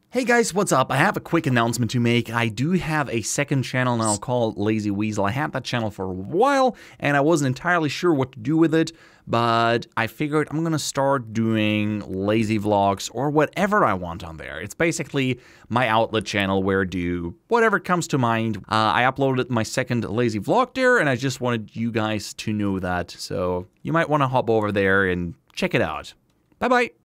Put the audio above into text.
Hey guys, what's up? I have a quick announcement to make. I do have a second channel now called Lazy Weasel. I had that channel for a while and I wasn't entirely sure what to do with it, but I figured I'm gonna start doing lazy vlogs or whatever I want on there. It's basically my outlet channel where I do whatever comes to mind. I uploaded my second lazy vlog there and I just wanted you guys to know that. So you might want to hop over there and check it out. Bye bye.